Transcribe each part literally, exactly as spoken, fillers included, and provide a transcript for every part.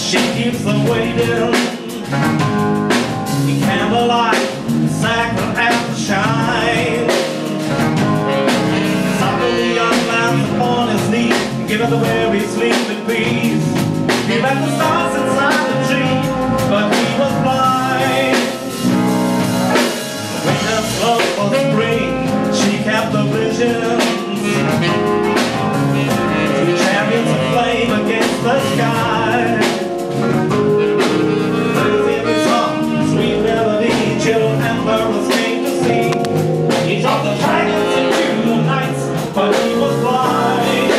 She keeps them waiting in candlelight, sacred after shine. Suddenly young man's upon his knees, given the weary sleep in peace. He read the stars inside the tree, but he was blind. Winter's slow for spring, she kept the visions. Two chariots of flame against the sky. There's every song, sweet melody, children and birds came to see. He dropped the dragons into the nights, but he was blind.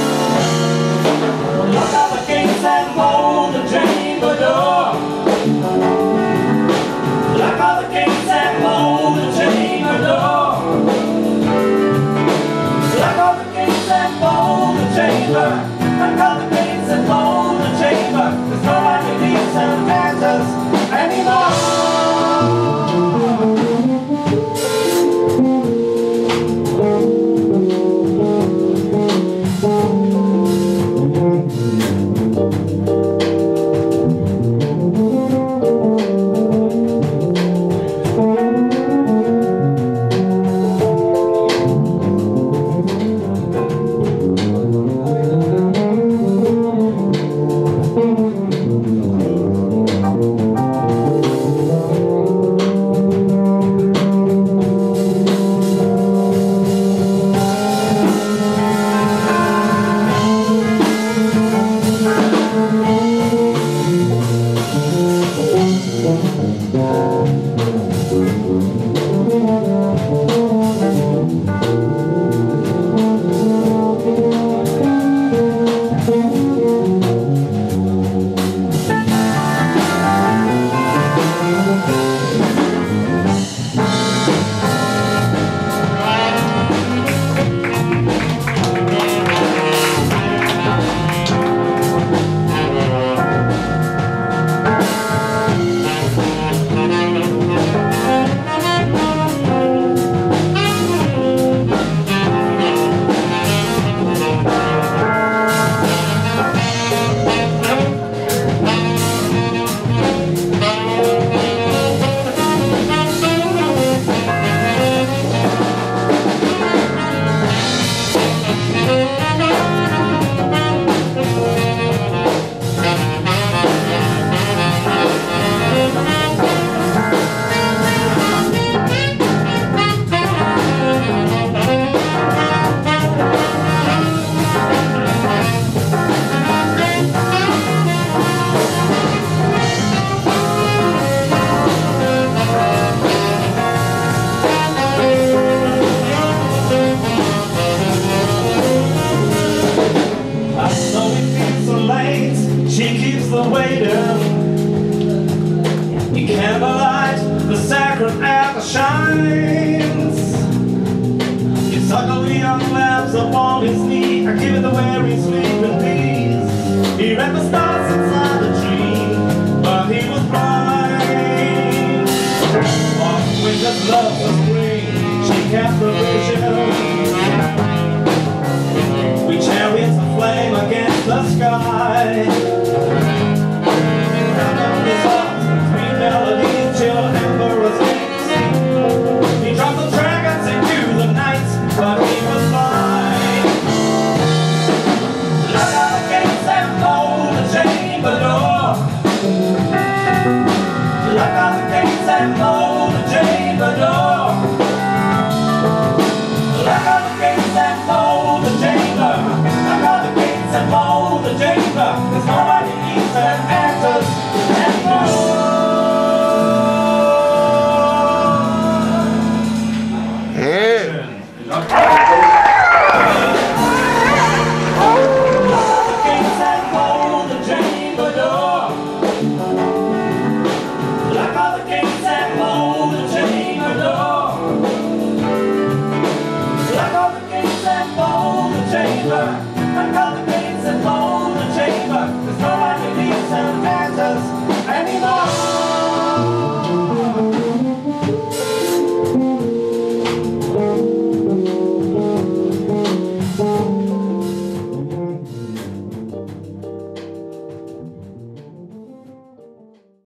Look at the gates and hold the chamber door. Lock all the gates and hold the chamber door. Lock all the gates and hold the chamber. Lock all the gates and hold the chamber. There's nobody leaves and matters anymore. Upon his knee, I give it the weary sleep in peace. He read the stars inside the tree, but he was blind. Oh, with his love was